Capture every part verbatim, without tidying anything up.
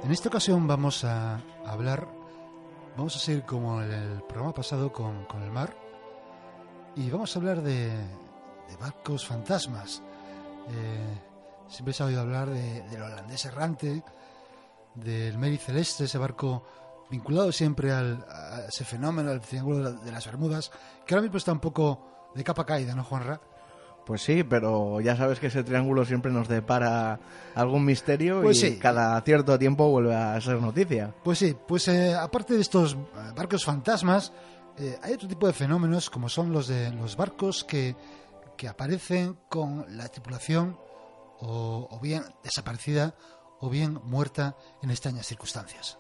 En esta ocasión vamos a hablar, vamos a seguir como en el programa pasado con, con el mar, y vamos a hablar de, de barcos fantasmas. Eh, siempre se ha oído hablar de, del holandés errante, del Mary Celeste, ese barco vinculado siempre al, a ese fenómeno, al Triángulo de las Bermudas, que ahora mismo está un poco de capa caída, ¿no, Juanra? Pues sí, pero ya sabes que ese triángulo siempre nos depara algún misterio pues y sí. cada cierto tiempo vuelve a ser noticia. Pues sí, pues eh, aparte de estos barcos fantasmas, eh, hay otro tipo de fenómenos como son los de los barcos que, que aparecen con la tripulación o, o bien desaparecida o bien muerta en extrañas circunstancias.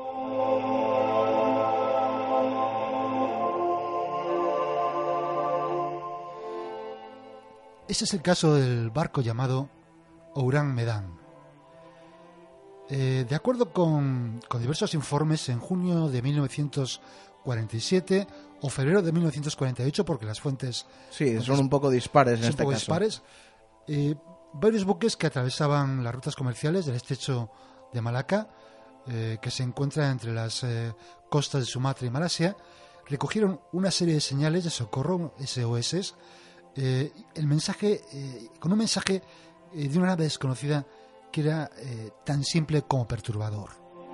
Ese es el caso del barco llamado Ourang Medan. Eh, de acuerdo con, con diversos informes, en junio de mil novecientos cuarenta y siete o febrero de mil novecientos cuarenta y ocho, porque las fuentes sí, fuentes son un poco dispares en son este un poco caso. Dispares, eh, varios buques que atravesaban las rutas comerciales del estrecho de Malaca, eh, que se encuentra entre las eh, costas de Sumatra y Malasia, recogieron una serie de señales de socorro, S O S, eh, el mensaje, eh, con un mensaje eh, de una nave desconocida que era eh, tan simple como perturbador.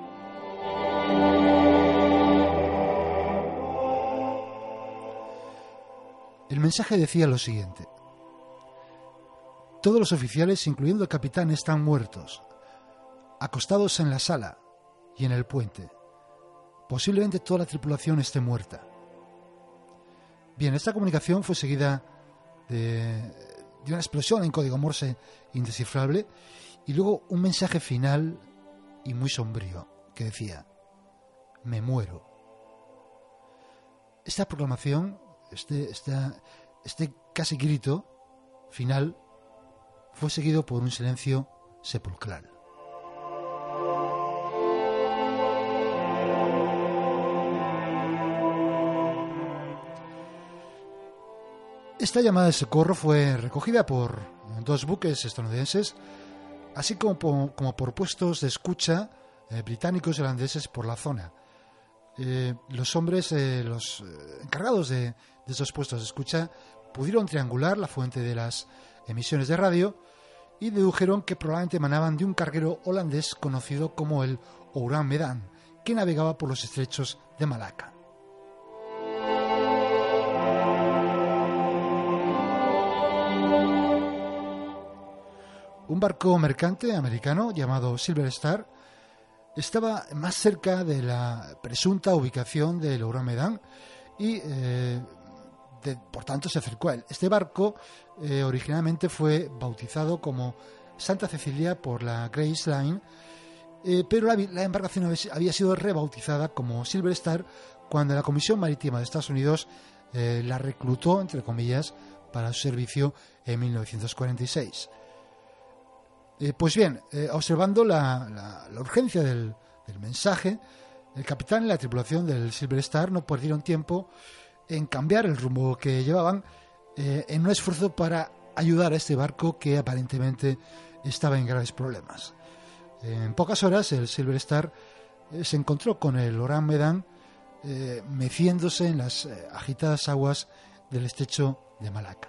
El mensaje decía lo siguiente: todos los oficiales, incluyendo el capitán, están muertos, acostados en la sala y en el puente. Posiblemente toda la tripulación esté muerta. Bien, esta comunicación fue seguida de, de una explosión en código Morse indescifrable y luego un mensaje final y muy sombrío que decía: me muero. Esta proclamación, este, esta, este casi grito final, fue seguido por un silencio sepulcral. Esta llamada de socorro fue recogida por dos buques estadounidenses, así como por, como por puestos de escucha eh, británicos y holandeses por la zona. Eh, los hombres, eh, los eh, encargados de, de esos puestos de escucha, pudieron triangular la fuente de las emisiones de radio y dedujeron que probablemente emanaban de un carguero holandés conocido como el Ourang Medan, que navegaba por los estrechos de Malaca. Un barco mercante americano llamado Silver Star estaba más cerca de la presunta ubicación del Ourang Medan y eh, de, por tanto se acercó a él. Este barco eh, originalmente fue bautizado como Santa Cecilia por la Grace Line, eh, pero la, la embarcación había sido rebautizada como Silver Star cuando la Comisión Marítima de Estados Unidos eh, la reclutó, entre comillas, para su servicio en mil novecientos cuarenta y seis. Eh, pues bien, eh, observando la, la, la urgencia del, del mensaje, el capitán y la tripulación del Silver Star no perdieron tiempo en cambiar el rumbo que llevaban eh, en un esfuerzo para ayudar a este barco que aparentemente estaba en graves problemas. En pocas horas el Silver Star eh, se encontró con el Ourang Medan eh, meciéndose en las eh, agitadas aguas del estrecho de Malaca.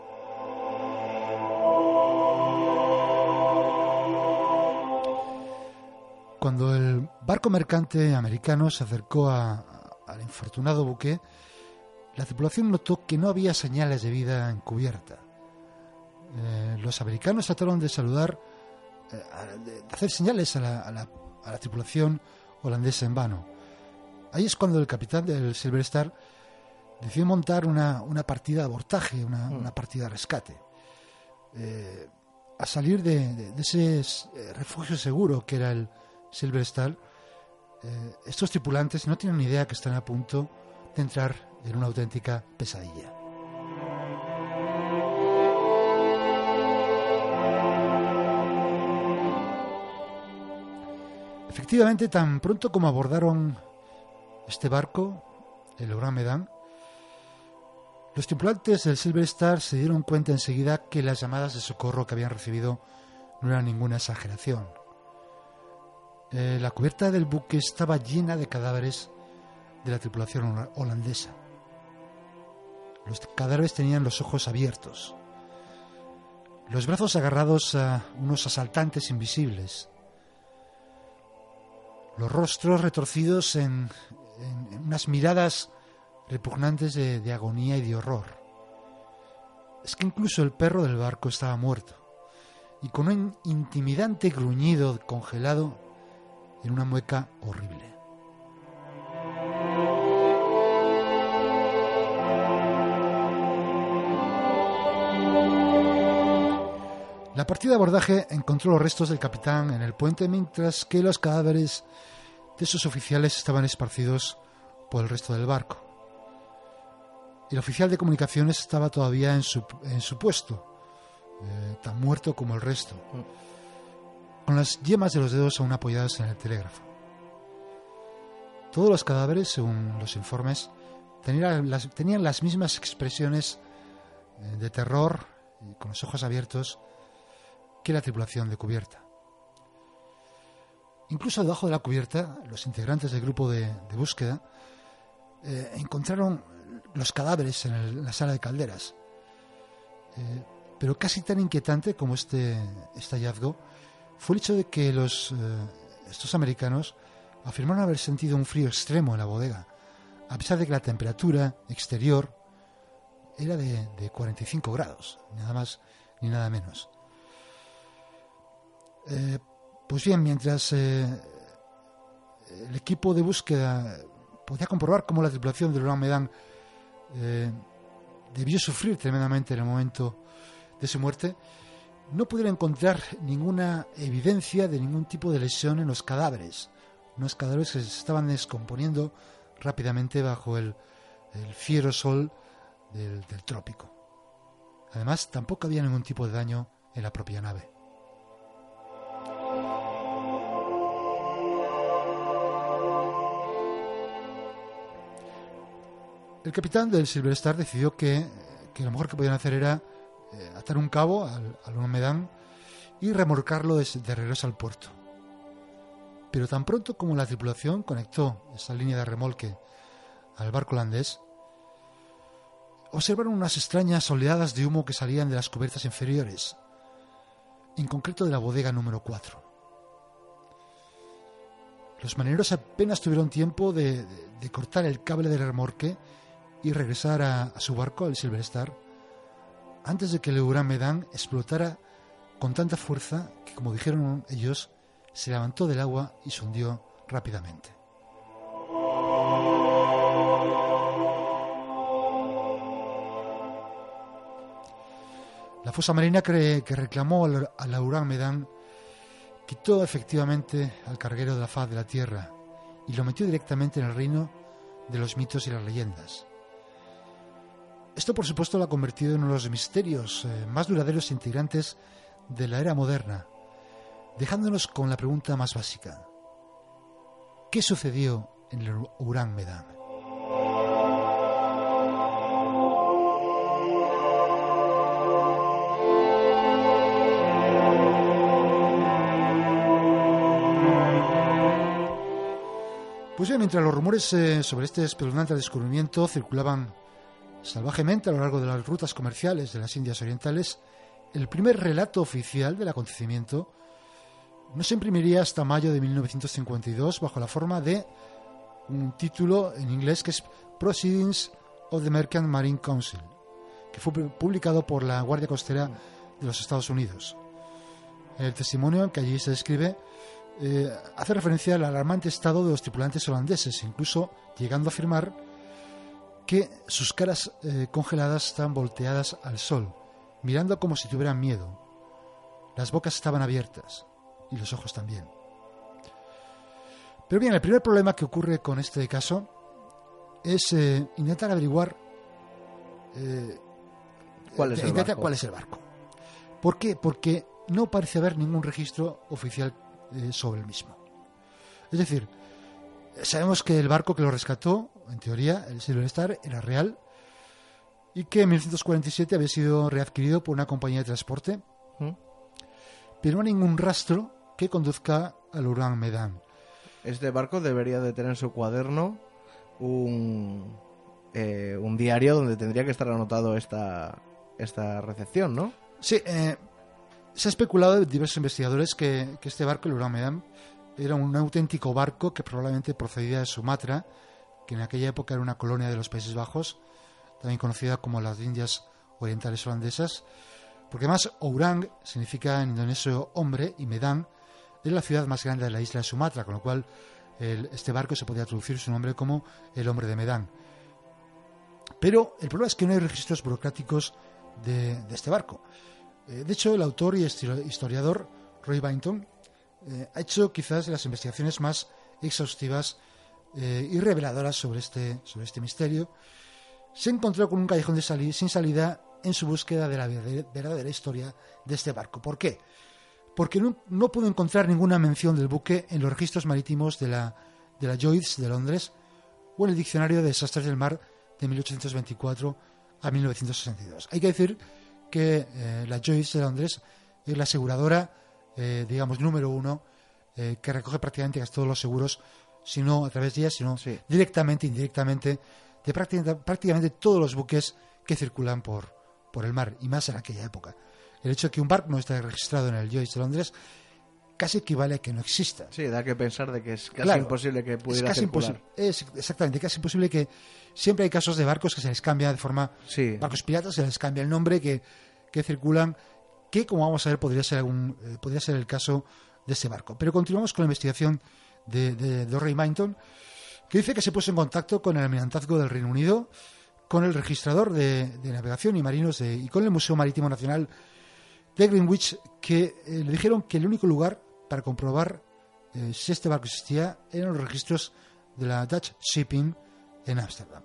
Cuando el barco mercante americano se acercó a, a, al infortunado buque, la tripulación notó que no había señales de vida en cubierta. Eh, los americanos trataron de saludar, eh, de hacer señales a la, a, la, a la tripulación holandesa en vano. Ahí es cuando el capitán del Silver Star decidió montar una, una partida de abordaje, una, una partida de rescate. Eh, a salir de, de, de ese eh, refugio seguro que era el Silver Star, eh, estos tripulantes no tienen ni idea que están a punto de entrar en una auténtica pesadilla. Efectivamente, tan pronto como abordaron este barco, el Ourang Medan, los tripulantes del Silver Star se dieron cuenta enseguida que las llamadas de socorro que habían recibido no eran ninguna exageración. Eh, la cubierta del buque estaba llena de cadáveres de la tripulación holandesa. Los cadáveres tenían los ojos abiertos, los brazos agarrados a unos asaltantes invisibles, los rostros retorcidos en, en, en unas miradas repugnantes de, de agonía y de horror. Es que incluso el perro del barco estaba muerto, y con un intimidante gruñido congelado en una mueca horrible. La partida de abordaje encontró los restos del capitán en el puente, mientras que los cadáveres de sus oficiales estaban esparcidos por el resto del barco. El oficial de comunicaciones estaba todavía en su, en su puesto, eh, tan muerto como el resto, con las yemas de los dedos aún apoyadas en el telégrafo. Todos los cadáveres, según los informes, tenían las, tenían las mismas expresiones eh, de terror y con los ojos abiertos que la tripulación de cubierta. Incluso debajo de la cubierta, los integrantes del grupo de, de búsqueda eh, encontraron los cadáveres en, el, en la sala de calderas. Eh, pero casi tan inquietante como este, este hallazgo fue el hecho de que los, eh, estos americanos afirmaron haber sentido un frío extremo en la bodega, a pesar de que la temperatura exterior era de, de cuarenta y cinco grados, nada más ni nada menos. Eh, pues bien, mientras eh, el equipo de búsqueda podía comprobar cómo la tripulación del Ourang Medan eh, debió sufrir tremendamente en el momento de su muerte, no pudieron encontrar ninguna evidencia de ningún tipo de lesión en los cadáveres. Unos cadáveres que se estaban descomponiendo rápidamente bajo el, el fiero sol del, del trópico. Además, tampoco había ningún tipo de daño en la propia nave. El capitán del Silver Star decidió que, que lo mejor que podían hacer era eh, atar un cabo al, al Ourang Medan y remolcarlo de, de regreso al puerto. Pero tan pronto como la tripulación conectó esa línea de remolque al barco holandés, observaron unas extrañas oleadas de humo que salían de las cubiertas inferiores, en concreto de la bodega número cuatro. Los marineros apenas tuvieron tiempo de, de, de cortar el cable del remolque y regresar a, a su barco, el Silver Star, antes de que el Ourang Medan explotara con tanta fuerza que, como dijeron ellos, se levantó del agua y se hundió rápidamente. La fosa marina que, que reclamó al, al Ourang Medan quitó efectivamente al carguero de la faz de la tierra y lo metió directamente en el reino de los mitos y las leyendas. Esto, por supuesto, lo ha convertido en uno de los misterios eh, más duraderos e integrantes de la era moderna, dejándonos con la pregunta más básica: ¿qué sucedió en el Ourang Medan? Pues bien, mientras los rumores eh, sobre este espeluznante descubrimiento circulaban salvajemente a lo largo de las rutas comerciales de las Indias Orientales, el primer relato oficial del acontecimiento no se imprimiría hasta mayo de mil novecientos cincuenta y dos bajo la forma de un título en inglés que es Proceedings of the Merchant Marine Council, que fue publicado por la Guardia Costera de los Estados Unidos. El testimonio que allí se describe eh, hace referencia al alarmante estado de los tripulantes holandeses, incluso llegando a afirmar que sus caras eh, congeladas estaban volteadas al sol, mirando como si tuvieran miedo. Las bocas estaban abiertas y los ojos también. Pero bien, el primer problema que ocurre con este caso es eh, intentar averiguar eh, ¿Cuál es el intentar barco? cuál es el barco. ¿Por qué? Porque no parece haber ningún registro oficial eh, sobre el mismo. Es decir, sabemos que el barco que lo rescató, en teoría, el Silver Star, era real y que en mil novecientos cuarenta y siete había sido readquirido por una compañía de transporte, ¿Mm? pero no hay ningún rastro que conduzca al Ourang Medan. Este barco debería de tener en su cuaderno un, eh, un diario donde tendría que estar anotado esta, esta recepción, ¿no? Sí, eh, se ha especulado de diversos investigadores que, que este barco, el Abraham Medan, era un auténtico barco que probablemente procedía de Sumatra, que en aquella época era una colonia de los Países Bajos, también conocida como las Indias Orientales Holandesas, porque además Orang significa en indonesio hombre y Medan es la ciudad más grande de la isla de Sumatra, con lo cual el, este barco se podía traducir su nombre como el hombre de Medan. Pero el problema es que no hay registros burocráticos de, de este barco. Eh, de hecho, el autor y historiador Roy Bainton eh, ha hecho quizás las investigaciones más exhaustivas eh, y reveladoras sobre este, sobre este misterio. Se encontró con un callejón de sali- sin salida en su búsqueda de la verdadera historia de este barco. ¿Por qué? Porque no, no pudo encontrar ninguna mención del buque en los registros marítimos de la, de la Lloyd's de Londres o en el Diccionario de Desastres del Mar de mil ochocientos veinticuatro a mil novecientos sesenta y dos. Hay que decir que eh, la Lloyd's de Londres es la aseguradora, eh, digamos, número uno, eh, que recoge prácticamente casi todos los seguros, si no a través de ella, sino sí. directamente, indirectamente, de prácticamente, prácticamente todos los buques que circulan por, por el mar, y más en aquella época. El hecho de que un barco no esté registrado en el Lloyd's de Londres casi equivale a que no exista. Sí, da que pensar de que es casi claro, imposible que pudiera es casi circular. Imposible, es exactamente, casi imposible que siempre hay casos de barcos que se les cambia de forma... Sí. Barcos piratas se les cambia el nombre, que, que circulan, que como vamos a ver podría ser, algún, eh, podría ser el caso de este barco. Pero continuamos con la investigación de, de, de Roy Bainton, que dice que se puso en contacto con el Almirantazgo del Reino Unido, con el registrador de, de navegación y marinos de, y con el Museo Marítimo Nacional de Greenwich, que eh, le dijeron que el único lugar para comprobar eh, si este barco existía eran los registros de la Dutch Shipping en Ámsterdam.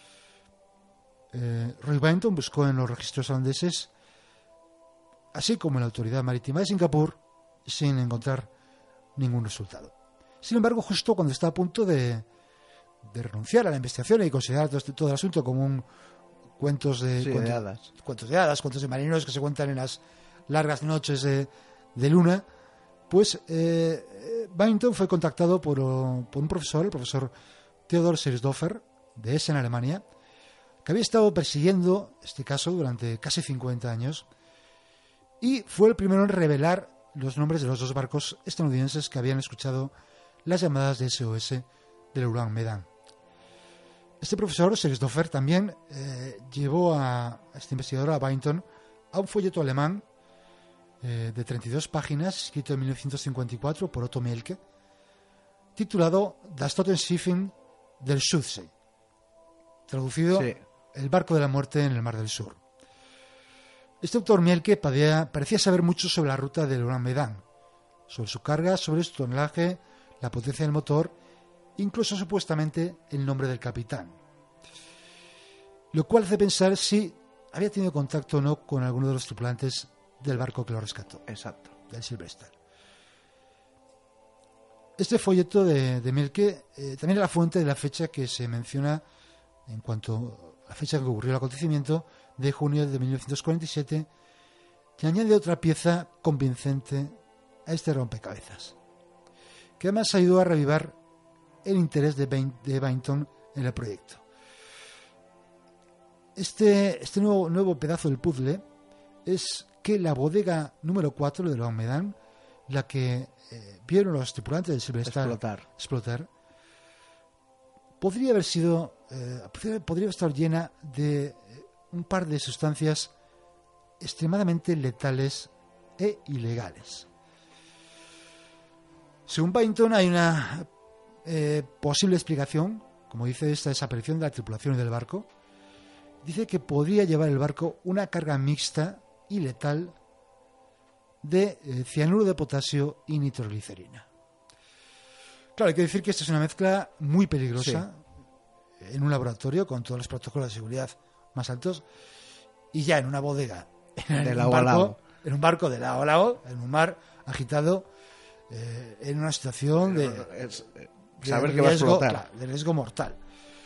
Eh, Roy Bainton buscó en los registros holandeses, así como en la Autoridad Marítima de Singapur, sin encontrar ningún resultado. Sin embargo, justo cuando está a punto de, de renunciar a la investigación y considerar todo, este, todo el asunto como un cuentos de, sí, cuentos, de hadas, cuentos de hadas, cuentos de marineros que se cuentan en las largas noches de, de luna, pues eh, Bainton fue contactado por, por un profesor, el profesor Theodor Sersdorfer, de Essen, Alemania, que había estado persiguiendo este caso durante casi cincuenta años y fue el primero en revelar los nombres de los dos barcos estadounidenses que habían escuchado las llamadas de S O S del Abraham Medan. Este profesor, Sersdorfer, también eh, llevó a, a este investigador, a Bainton, a un folleto alemán eh, de treinta y dos páginas, escrito en mil novecientos cincuenta y cuatro por Otto Mielke, titulado Das Totenschiffen der Südsee, traducido sí. El barco de la muerte en el Mar del Sur. Este autor Mielke parecía, parecía saber mucho sobre la ruta del Abraham Medan, sobre su carga, sobre su tonelaje, la potencia del motor, incluso supuestamente el nombre del capitán. Lo cual hace pensar si había tenido contacto o no con alguno de los tripulantes del barco que lo rescató. Exacto. Del Silver Star. Este folleto de, de Mielke eh, también es la fuente de la fecha que se menciona en cuanto a la fecha en que ocurrió el acontecimiento, de junio de mil novecientos cuarenta y siete, que añade otra pieza convincente a este rompecabezas, que además ayudó a revivar el interés de, Bain, de Bainton en el proyecto. Este, este nuevo, nuevo pedazo del puzzle es que la bodega número cuatro de Abraham Medan, la que eh, vieron los tripulantes del Silver Star explotar, explotar podría haber sido eh, podría estar llena de eh, un par de sustancias extremadamente letales e ilegales. Según Bainton, hay una eh, posible explicación, como dice, esta desaparición de la tripulación y del barco. Dice que podría llevar el barco una carga mixta y letal de eh, cianuro de potasio y nitroglicerina. Claro, hay que decir que esta es una mezcla muy peligrosa, sí, en un laboratorio con todos los protocolos de seguridad más altos, y ya en una bodega, en, de un, lado barco, a lado. en un barco de lado a lado, en un mar agitado, eh, en una situación de, es, eh, de saber riesgo, que va a explotar. Claro, de riesgo mortal.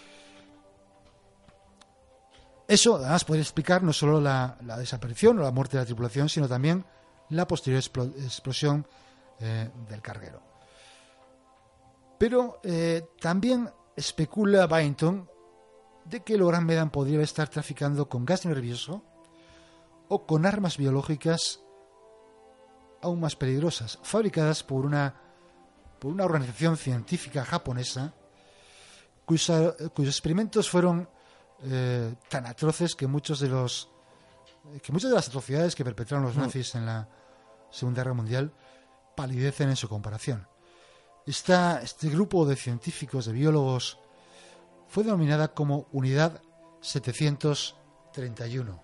Eso además puede explicar no solo la, la desaparición o la muerte de la tripulación, sino también la posterior explo- explosión eh, del carguero. Pero eh, también especula Bainton de que el Gran Medan podría estar traficando con gas nervioso o con armas biológicas aún más peligrosas, fabricadas por una, por una organización científica japonesa cuya, cuyos experimentos fueron eh, tan atroces que muchos de los que muchas de las atrocidades que perpetraron los nazis en la Segunda Guerra Mundial palidecen en su comparación. Esta, este grupo de científicos, de biólogos, fue denominada como Unidad setecientos treinta y uno.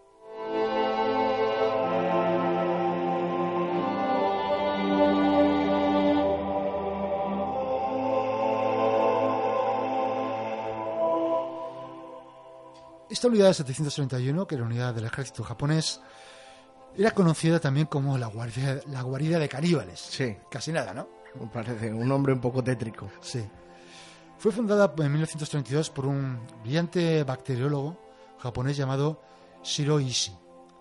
Esta unidad setecientos treinta y uno, que era la unidad del ejército japonés, era conocida también como la guarida, la guarida de caníbales. Sí. Casi nada, ¿no? Me parece un nombre un poco tétrico. Sí. Fue fundada en mil novecientos treinta y dos por un brillante bacteriólogo japonés llamado Shiro Ishii.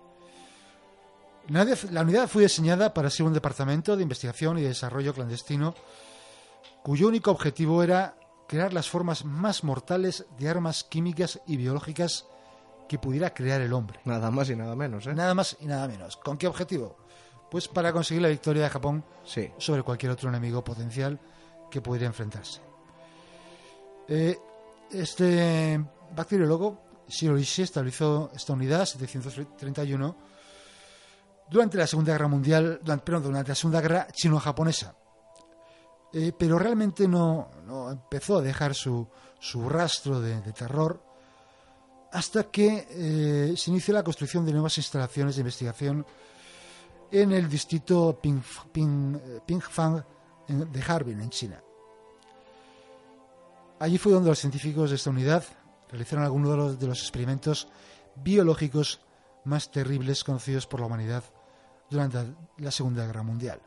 La unidad fue diseñada para ser un departamento de investigación y desarrollo clandestino cuyo único objetivo era crear las formas más mortales de armas químicas y biológicas que pudiera crear el hombre. Nada más y nada menos, ¿eh? Nada más y nada menos. ¿Con qué objetivo? Pues para conseguir la victoria de Japón sí. sobre cualquier otro enemigo potencial que pudiera enfrentarse. Eh, este bacteriólogo, Shiro Ishii, estableció esta unidad setecientos treinta y uno durante la Segunda Guerra Mundial, durante, perdón, durante la Segunda Guerra chino-japonesa. Eh, pero realmente no, no empezó a dejar su, su rastro de, de terror hasta que eh, se inició la construcción de nuevas instalaciones de investigación en el distrito Ping, Ping, Pingfang de Harbin, en China. Allí fue donde los científicos de esta unidad realizaron algunos de los, de los experimentos biológicos más terribles conocidos por la humanidad durante la Segunda Guerra Mundial.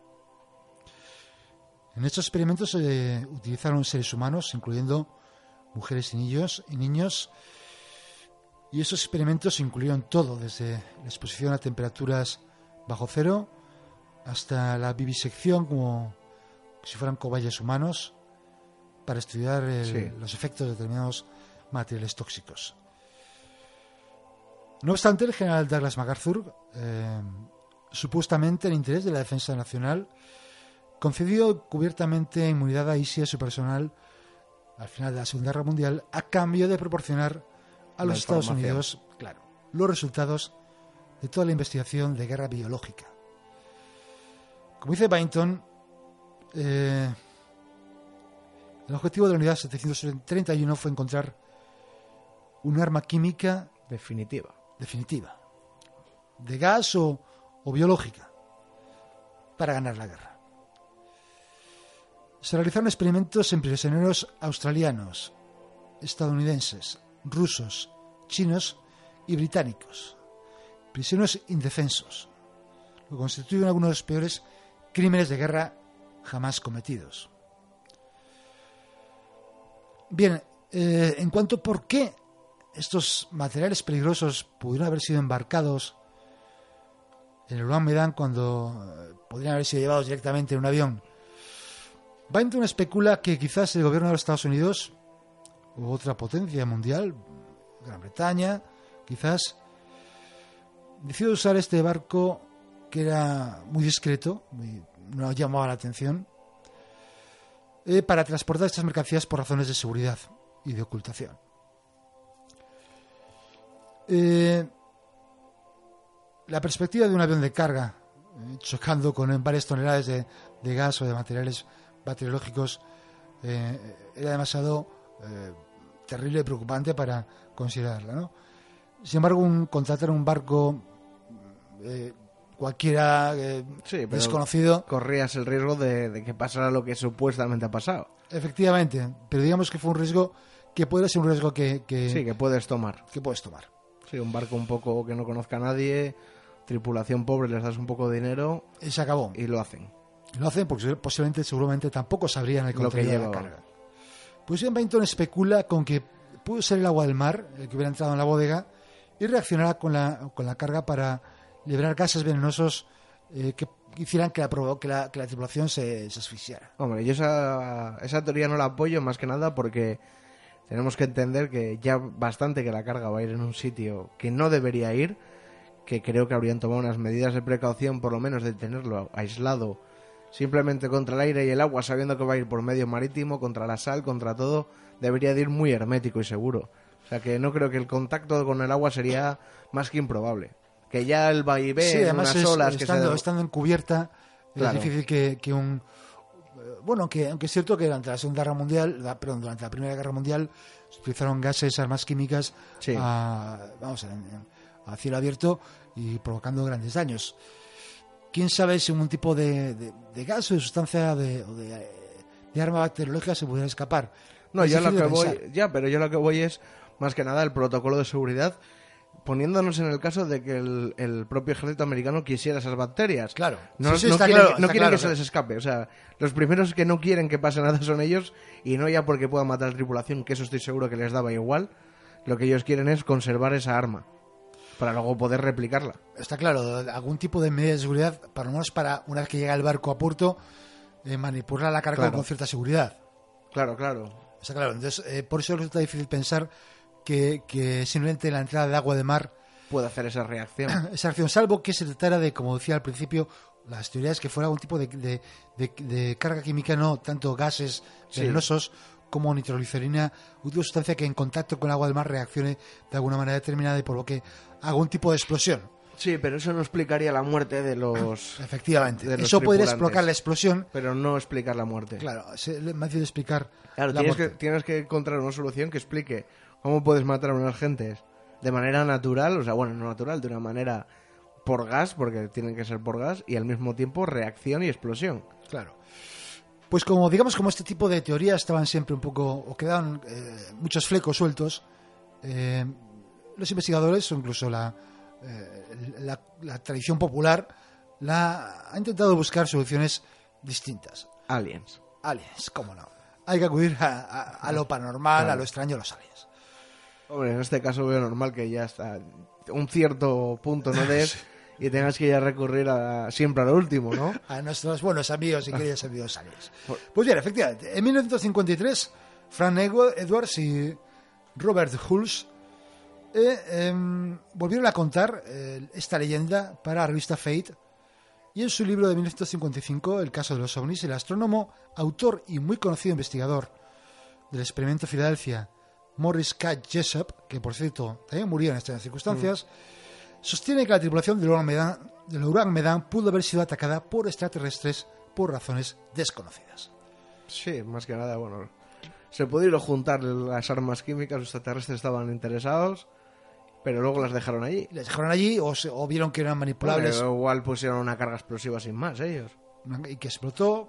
En estos experimentos se eh, utilizaron seres humanos, incluyendo mujeres y niños, y niños, y esos experimentos incluyeron todo, desde la exposición a temperaturas bajo cero hasta la vivisección como si fueran cobayas humanos para estudiar el, sí. los efectos de determinados materiales tóxicos. No obstante, el general Douglas MacArthur, eh, supuestamente en interés de la defensa nacional, concedió cubiertamente inmunidad a Ishii y a su personal al final de la Segunda Guerra Mundial a cambio de proporcionar a los Estados Unidos, claro, los resultados de toda la investigación de guerra biológica. Como dice Bainton, eh, el objetivo de la unidad setecientos treinta y uno fue encontrar un arma química definitiva, definitiva, de gas o, o biológica, para ganar la guerra. Se realizaron experimentos en prisioneros australianos, estadounidenses, rusos, chinos y británicos, prisioneros indefensos, lo que constituye uno de los peores crímenes de guerra jamás cometidos. Bien, eh, en cuanto a por qué estos materiales peligrosos pudieron haber sido embarcados en el Ulan Medan cuando eh, podrían haber sido llevados directamente en un avión, Bainton especula que quizás el gobierno de los Estados Unidos u otra potencia mundial, Gran Bretaña, quizás, decidió usar este barco que era muy discreto, muy, no llamaba la atención, eh, para transportar estas mercancías por razones de seguridad y de ocultación. Eh, la perspectiva de un avión de carga eh, chocando con varias toneladas de, de gas o de materiales bacteriológicos eh, era demasiado eh, terrible y preocupante para considerarla, ¿no? Sin embargo, un, contratar un barco eh, cualquiera eh, sí, desconocido, corrías el riesgo de, de que pasara lo que supuestamente ha pasado. Efectivamente, pero digamos que fue un riesgo que puede ser un riesgo que, que sí, que puedes tomar. Que puedes tomar. Sí, un barco un poco que no conozca a nadie, tripulación pobre, les das un poco de dinero y se acabó. Y lo hacen. Lo hacen porque posiblemente, seguramente tampoco sabrían el contenido de la carga. Pues bien, Bainton especula con que pudo ser el agua del mar el que hubiera entrado en la bodega y reaccionara con la, con la carga para liberar gases venenosos eh, que hicieran que la, que la, que la tripulación se, se asfixiara. Hombre, yo esa, esa teoría no la apoyo más que nada porque tenemos que entender que ya bastante que la carga va a ir en un sitio que no debería ir, que creo que habrían tomado unas medidas de precaución, por lo menos de tenerlo aislado simplemente contra el aire y el agua, sabiendo que va a ir por medio marítimo, contra la sal, contra todo, debería de ir muy hermético y seguro. O sea que no creo que el contacto con el agua sería más que improbable. Que ya el vaivén, sí, además unas es, olas... Estando, que se... estando en cubierta, claro. es difícil que, que un... Bueno, aunque, aunque es cierto que durante la Segunda Guerra Mundial, la, perdón, durante la Primera Guerra Mundial se utilizaron gases, armas químicas sí. a, vamos, en, en, a cielo abierto y provocando grandes daños. ¿Quién sabe si un tipo de, de, de gas o de sustancia de, o de, de arma bacteriológica se pudiera escapar? No, es yo lo que pensar. voy... Ya, pero yo lo que voy es, más que nada, el protocolo de seguridad, poniéndonos en el caso de que el, el propio ejército americano quisiera esas bacterias. Claro. No, sí, sí, no está quieren, claro, no está quieren claro, que se les escape. O sea, los primeros que no quieren que pase nada son ellos, y no ya porque puedan matar a la tripulación, que eso estoy seguro que les daba igual. Lo que ellos quieren es conservar esa arma para luego poder replicarla. Está claro, algún tipo de medida de seguridad, para lo menos para una vez que llega el barco a puerto, eh, manipular la carga claro. con cierta seguridad. Claro, claro. Está claro. Entonces, eh, por eso resulta difícil pensar que, que simplemente la entrada de agua de mar puede hacer esa reacción. Esa reacción, salvo que se tratara de, como decía al principio, las teorías que fuera algún tipo de, de, de, de carga química, no tanto gases venenosos sí. como nitroglicerina, una sustancia que en contacto con el agua del mar reaccione de alguna manera determinada y provoque algún tipo de explosión. Sí, pero eso no explicaría la muerte de los... Efectivamente, de los eso podría explicar la explosión. Pero no explicar la muerte. Claro, es más fácil explicar claro, la tienes muerte. Que, tienes que encontrar una solución que explique cómo puedes matar a unas gentes de manera natural, o sea, bueno, no natural, de una manera por gas, porque tienen que ser por gas, y al mismo tiempo reacción y explosión. Claro. Pues como digamos, como este tipo de teorías estaban siempre un poco, o quedaban eh, muchos flecos sueltos, eh, los investigadores, o incluso la, eh, la, la tradición popular, la ha intentado buscar soluciones distintas. Aliens. Aliens, cómo no. Hay que acudir a, a, a lo paranormal, claro. a lo extraño, a los aliens. Hombre, en este caso veo normal que ya hasta un cierto punto no des y tengas que ya recurrir a, siempre a lo último, ¿no? A nuestros buenos amigos y queridos amigos aliens. Pues bien, efectivamente, en mil novecientos cincuenta y tres, Frank Edwards y Robert Hulse eh, eh, volvieron a contar eh, esta leyenda para la revista Fate, y en su libro de mil novecientos cincuenta y cinco, El caso de los ovnis, el astrónomo, autor y muy conocido investigador del experimento Filadelfia, Morris K. Jessup, que por cierto también murió en estas circunstancias, mm. sostiene que la tripulación del Huracán Medan, del Huracán Medan pudo haber sido atacada por extraterrestres por razones desconocidas. Sí, más que nada, bueno, se pudieron juntar las armas químicas, los extraterrestres estaban interesados, pero luego las dejaron allí. Les dejaron allí o, se, o vieron que eran manipulables. Bueno, igual pusieron una carga explosiva sin más ellos. Y que explotó...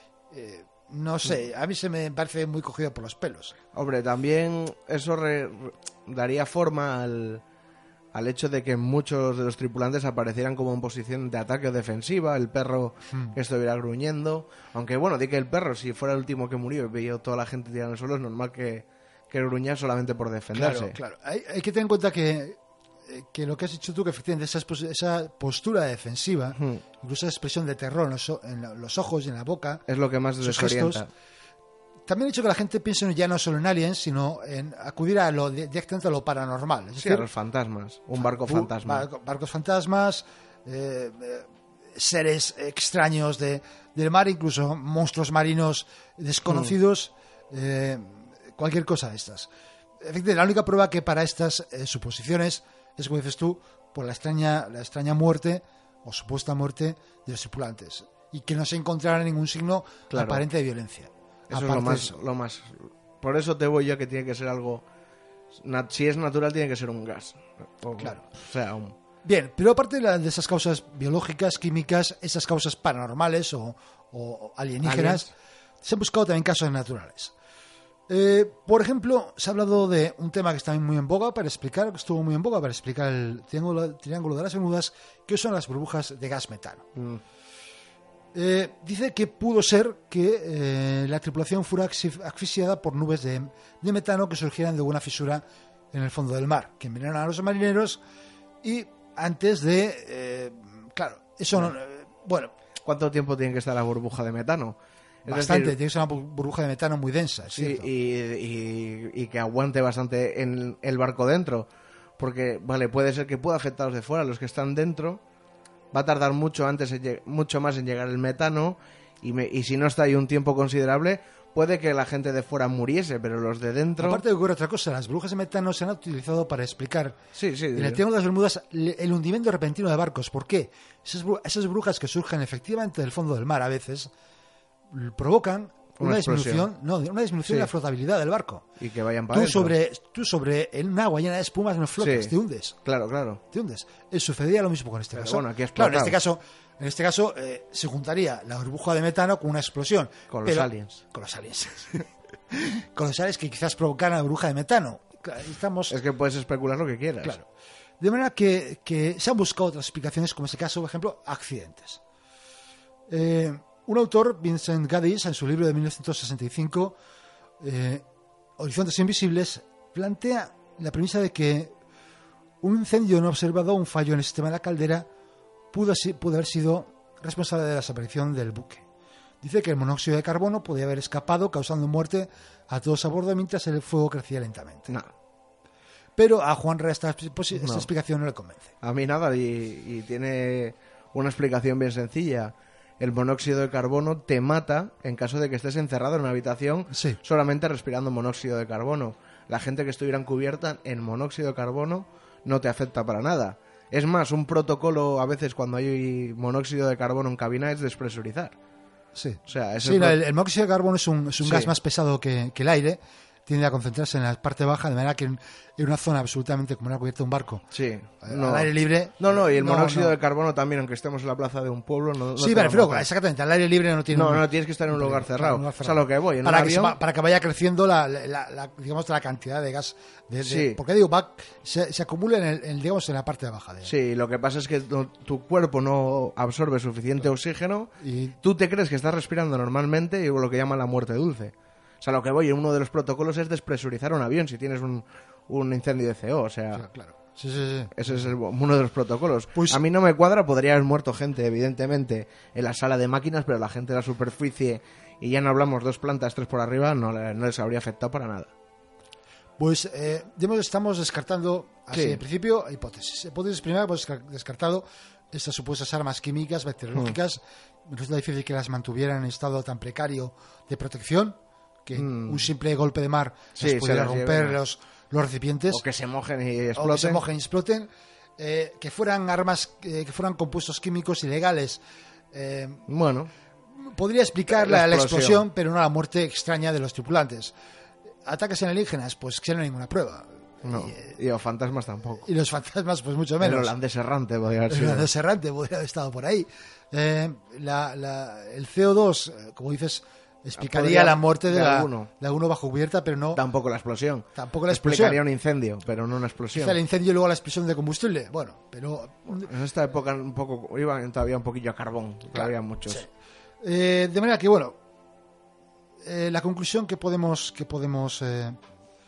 Eh, No sé, a mí se me parece muy cogido por los pelos. Hombre, también eso re, re, daría forma al, al hecho de que muchos de los tripulantes aparecieran como en posición de ataque o defensiva, el perro hmm. que estuviera gruñendo. Aunque bueno, di que el perro, si fuera el último que murió y veía toda la gente tirada en el suelo, es normal que, que gruña solamente por defenderse. Claro, claro. Hay, hay que tener en cuenta que, que lo que has dicho tú, que efectivamente esa, esa postura defensiva, hmm. incluso esa expresión de terror en los, en los ojos y en la boca, es lo que más desorienta. Gestos, también he dicho que la gente piense ya no solo en aliens, sino en acudir a lo directamente a lo paranormal. Es sí, decir, a los fantasmas, un barco fantasma. Barco, barcos fantasmas, eh, eh, seres extraños de, del mar, incluso monstruos marinos desconocidos, hmm. eh, cualquier cosa de estas. Efectivamente, la única prueba que para estas eh, suposiciones es, como dices tú, por la extraña, la extraña muerte o supuesta muerte de los tripulantes, y que no se encontrara ningún signo claro. aparente de violencia. Eso es lo más, lo más. Por eso te voy yo que tiene que ser algo. Si es natural, tiene que ser un gas. O, claro. O sea, un... Bien, pero aparte de, la, de esas causas biológicas, químicas, esas causas paranormales o, o alienígenas, Aliens. Se han buscado también casos naturales. Eh, por ejemplo, se ha hablado de un tema que está muy en boga para explicar, que estuvo muy en boga para explicar el triángulo, triángulo de las Bermudas, que son las burbujas de gas metano. Mm. Eh, dice que pudo ser que eh, la tripulación fuera asfixiada por nubes de, de metano que surgieran de alguna fisura en el fondo del mar, que envenenaron a los marineros y antes de... Eh, claro, eso no, eh, bueno... ¿cuánto tiempo tiene que estar la burbuja de metano? Es Bastante, decir, tiene que ser una burbuja de metano muy densa, es sí, cierto. y, y, y que aguante bastante en el barco dentro. Porque, vale, puede ser que pueda afectar a los de fuera, los que están dentro. Va a tardar mucho antes, en lleg- mucho más en llegar el metano. Y, me, y si no está ahí un tiempo considerable, puede que la gente de fuera muriese, pero los de dentro... Aparte de ocurre otra cosa, las burbujas de metano se han utilizado para explicar Sí, sí. en el Triángulo de las Bermudas le- el hundimiento repentino de barcos. ¿Por qué? Esas, bru- esas burbujas que surgen efectivamente del fondo del mar a veces l- provocan una, Una disminución, explosión. no, una disminución Sí. de la flotabilidad del barco. Y que vayan para Tú adentro. sobre, tú sobre en un agua llena de espumas no flotas, Sí. te hundes. Claro, claro. te hundes. Eh, sucedería lo mismo con este Pero caso. bueno, aquí ha claro, en explotado. este caso, en este caso eh, se juntaría la burbuja de metano con una explosión. Con los Pero- aliens. Con los aliens. Con los aliens que quizás provocaran la burbuja de metano. Claro, Estamos, Es que puedes especular lo que quieras. claro. De manera que, que se han buscado otras explicaciones, como en este caso, por ejemplo, accidentes. Eh, un autor, Vincent Gaddis, en su libro de mil novecientos sesenta y cinco, eh, Horizontes Invisibles, plantea la premisa de que un incendio no observado, un fallo en el sistema de la caldera, pudo, si- pudo haber sido responsable de la desaparición del buque. Dice que el monóxido de carbono podía haber escapado, causando muerte a todos a bordo mientras el fuego crecía lentamente. No, Pero a Juan Rea esta, posi- esta No. explicación no le convence. a mí nada. Y, y tiene una explicación bien sencilla. El monóxido de carbono te mata en caso de que estés encerrado en una habitación Sí. solamente respirando monóxido de carbono. La gente que estuviera encubierta en monóxido de carbono no te afecta para nada. Es más, un protocolo a veces cuando hay monóxido de carbono en cabina es despresurizar. Sí, O sea, es sí el no, pro- el, el monóxido de carbono es un, es un Sí. gas más pesado que, que el aire, tiende a concentrarse en la parte baja, de manera que en, en una zona absolutamente como una cubierta de un barco, Sí. al aire libre... No, no, y el no, monóxido no. de carbono también, aunque estemos en la plaza de un pueblo, no, no Sí, te me va a refiero, matar. exactamente, al aire libre no tiene... No, un- no, tienes que estar en un Claro, lugar cerrado. un lugar O sea, cerrado. lo que voy, en para un que, se avión... va- para que vaya creciendo la, la- la- digamos, la cantidad de gas. De, de- Sí. Porque digo, va, se, se acumula en, el, en, digamos, en la parte de baja. De, Sí, lo que pasa es que tu, tu cuerpo no absorbe suficiente oxígeno, Y tú te crees que estás respirando normalmente y lo que llaman la muerte dulce. O sea, lo que voy, uno de los protocolos es despresurizar un avión si tienes un, un incendio de C O, o sea... claro, claro. Sí, sí, sí. Ese es el- uno de los protocolos. Pues- a mí no me cuadra, podría haber muerto gente, evidentemente, en la sala de máquinas, pero la gente de la superficie, y ya no hablamos dos plantas, tres por arriba, no, le- no les habría afectado para nada. Pues eh, digamos, estamos descartando, así Sí. en principio, hipótesis. Hipótesis primera, hemos desca- descartado estas supuestas armas químicas, bacteriológicas. Hmm. Resulta difícil que las mantuvieran en estado tan precario de protección, que Mm. un simple golpe de mar Sí, las se pudiera las romper lleven a- los, los recipientes. O que se mojen y o exploten. que se mojen y exploten, eh, que fueran armas, eh, que fueran compuestos químicos ilegales. Eh, Bueno, podría explicar La la, la explosión. explosión, pero no la muerte extraña de los tripulantes. Ataques alienígenas, pues que no hay ninguna prueba. no. Y, eh, Y los fantasmas tampoco. y los fantasmas, pues mucho El menos. holandés errante podría haber El sido. holandés errante podría haber estado por ahí. Eh, la- la- el C O dos, eh, como dices, explicaría Podría- la muerte de, de la, alguno. la uno bajo cubierta, pero no Tampoco la explosión. tampoco la Explicaría explosión. un incendio, pero no una explosión. Quizá el incendio y luego la explosión de combustible. Bueno, pero En esta época un poco iban todavía un poquillo a carbón, todavía muchos. sí. Eh, de manera que, bueno, eh, la conclusión que podemos, que podemos eh, eh,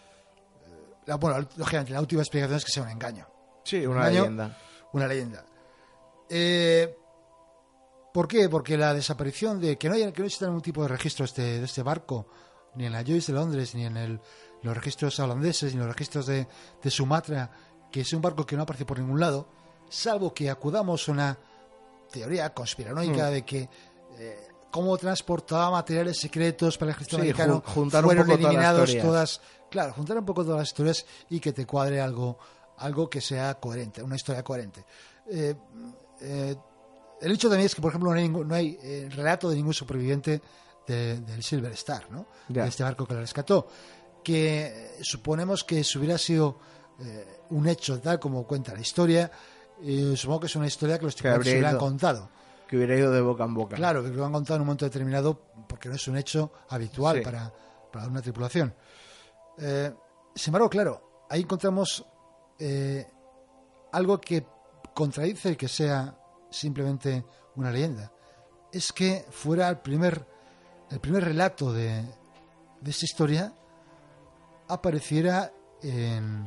la, bueno, lógicamente, la última explicación es que sea un engaño, Sí, una Engaño. leyenda. una leyenda. Eh, ¿Por qué? Porque la desaparición de que no haya, que no exista ningún tipo de registros de, de este barco, ni en la Joyce de Londres, ni en el, los registros holandeses, ni en los registros de, de Sumatra, que es un barco que no aparece por ningún lado, salvo que acudamos a una teoría conspiranoica Mm. de que eh, cómo transportaba materiales secretos para el ejército Sí, americano, jun- juntar un fueron poco todas las eliminados teorías. todas, claro, juntar un poco todas las historias y que te cuadre algo, algo que sea coherente, una historia coherente. Eh, eh, el hecho también es que, por ejemplo, no hay, ningún- no hay eh, relato de ningún superviviente de- del Silver Star, ¿no? Ya. De este barco que lo rescató, que eh, suponemos que si hubiera sido eh, un hecho tal como cuenta la historia, eh, supongo que es una historia que los tripulantes habría hubieran ido- contado. Que hubiera ido de boca en boca. Claro, que lo han contado en un momento determinado porque no es un hecho habitual Sí. para, para una tripulación. Eh, sin embargo, claro, ahí encontramos eh, algo que contradice el que sea simplemente una leyenda. Es que fuera el primer, el primer relato de, de esta historia apareciera en,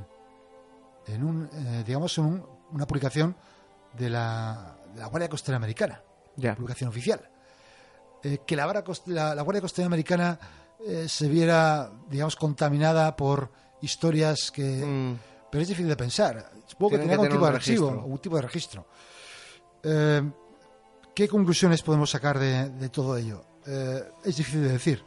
en un, eh, digamos, en un- una publicación de la, de la Guardia Costera Americana. Ya. publicación oficial. Eh, que la, la, la Guardia Costera Americana eh, se viera, digamos, contaminada por historias que... Mm. Pero es difícil de pensar. Supongo que tenía algún tipo de archivo, algún tipo de registro. Eh, ¿Qué conclusiones podemos sacar de, de todo ello? Eh, es difícil de decir.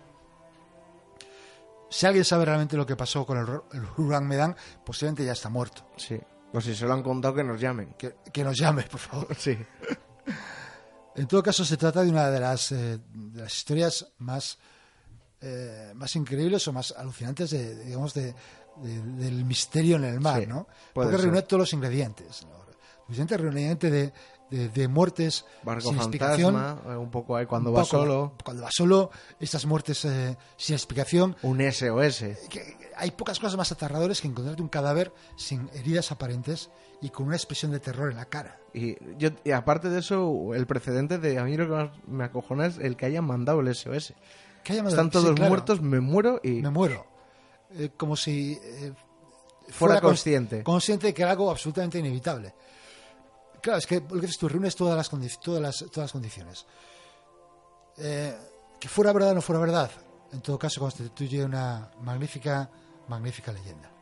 Si alguien sabe realmente lo que pasó con el, el huracán Medan, posiblemente ya está muerto. Sí. Pues si se lo han contado, que nos llamen. Que, que nos llame, por favor. Sí. En todo caso, se trata de una de las, eh, de las historias más, eh, más increíbles o más alucinantes de, digamos, de, de, del misterio en el mar, sí, ¿no? Porque reúne todos los ingredientes, ¿no? Suficiente reuniente de, de, de muertes Barco sin fantasma, explicación. Un poco ahí cuando va poco, solo. Cuando va solo, estas muertes eh, sin explicación. Un S O S. Que, hay pocas cosas más aterradoras que encontrarte un cadáver sin heridas aparentes y con una expresión de terror en la cara. Y, yo, y aparte de eso, el precedente de a mí lo que más me acojona es el que hayan mandado el S O S. Que haya mandado, Están todos sí, claro. muertos, me muero y... Me muero. Eh, como si eh, fuera, fuera consciente. Consciente de que era algo absolutamente inevitable. Claro, es que lo que tú reúnes todas las, condi- todas las, todas las condiciones. Eh, que fuera verdad o no fuera verdad, en todo caso constituye una magnífica, magnífica leyenda.